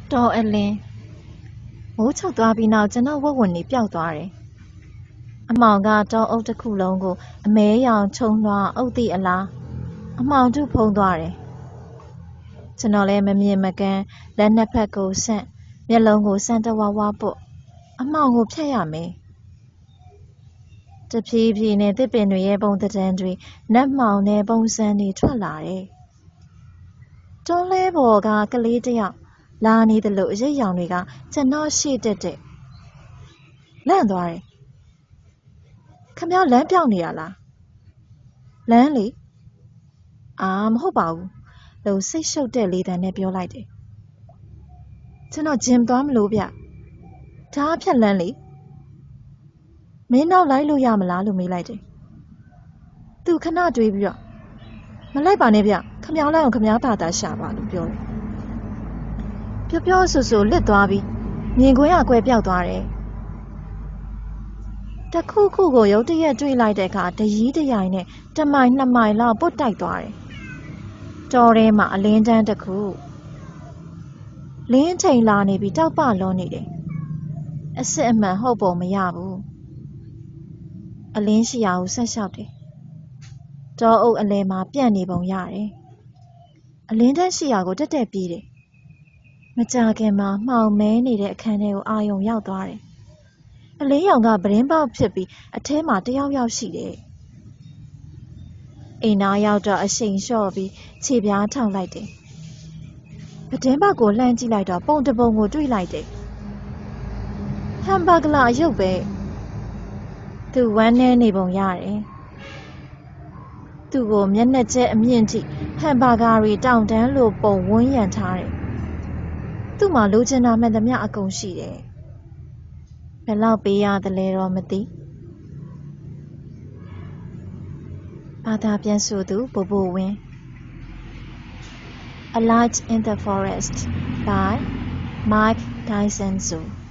တော်အလင်းမိုးချုပ်သွားပြီးနောက်ကျွန်တော်ဝက်ဝံတွေပျောက်သွားတယ်။အမှောင်ကတောအုပ်တစ်ခုလုံးကိုအမဲရောင်ချုံလွှာအုပ်သည့်အလားအမှောင်ထုဖုံးသွားတယ်။ကျွန်တော်လည်းမမြင်မကန်းလက်နှစ်ဖက်ကိုဆန့်မျက်လုံးကိုစမ်းတဝါဝါပုတ်အမှောင်ကိုဖြတ်ရမယ်။တဖြည်းဖြည်းနဲ့သစ်ပင်တွေရဲ့ပုံသဏ္ဍာန်တွေနက်မှောင်တဲ့ပုံစံတွေထွက်လာတယ်။တွန်းလှဲပေါ်ကကလေးတစ်ယောက်လာနေသလိုအရိပ်ရောင်တွေကကျွန်တော်ရှေ့တက်တက်လန့်သွားတယ်။ခင်ဗျားလမ်းပြောင်းနေတာလား။လမ်းလေမဟုတ်ပါဘူးလို့စိတ်ရှုပ်တဲ့လေသံနဲ့ပြောလိုက်တယ်။ကျွန်တော်ဂျင်သွားမလို့ဗျ။ဒါအဖြတ်လမ်းလေမင်းနောက်လိုက်လို့ရမလားလို့မေးလိုက်တယ်။သူခဏတွေးပြီးတော့မလိုက်ပါနဲ့ဗျခင်ဗျားလိုက်အောင်ခင်ဗျားဘာသာရှာပါလို့ပြောတယ်။ပြောဆူလစ်သွားပြီးမြင်ကွင်းကွယ်ပြောက်သွားတယ်။တခုခုကိုရုတ်တရက်တွေးလိုက်တဲ့အခါတရီးတရိုင်နဲ့1မိုင်2မိုင်လောက်ပုတ်တိုက်သွားတယ်။တောထဲမှာအလင်းတန်းတစ်ခုလင်းချိန်လာနေပြီးတောက်ပလွန်နေတယ်။အစစ်အမှန်ဟုတ်ပုံမရဘူး။အလင်းရှိရာကိုဆက်လျှောက်တယ်။တောအုပ်အလယ်မှာပြန့်နေပုံရတယ်။အလင်းတန်းရှိရာကိုတက်ပြေးတယ်။မကြာခင်မှာမှောင်မဲနေတဲ့အခန်းထဲကိုအာရုံရောက်သွားတယ်။အလင်းရောင်ကပရင်းပေါက်ဖြစ်ပြီးအထဲမှာတယောက်ရှိတယ်။အိမ်နာရောက်တော့အရှိန်လျှော့ပြီးခြေပြားထောင်လိုက်တယ်။ပတင်းပေါက်ကိုလှမ်းကြည့်လိုက်တော့ပုံတပုံကိုတွေ့လိုက်တယ်။ဟမ်ဘာဂလာအရုပ်ပဲ။သူဝမ်းနည်းနေပုံရတယ်။သူ့ကိုမျက်နှာကျက်အမြင့်ထိဟမ်ဘာဂါတွေတောင်တန်းလိုပုံဝန်းရံထားတယ်။သူ့မှာလိုချင်တာမှန်သမျှအကုန်ရှိတယ်။ဘယ်လောက်ပေးရသလဲတော့မသိ။ဘာသာပြန်ဆိုသူဘိုဘိုဝင်း A Light in the Forest by Mike Dyson Zoo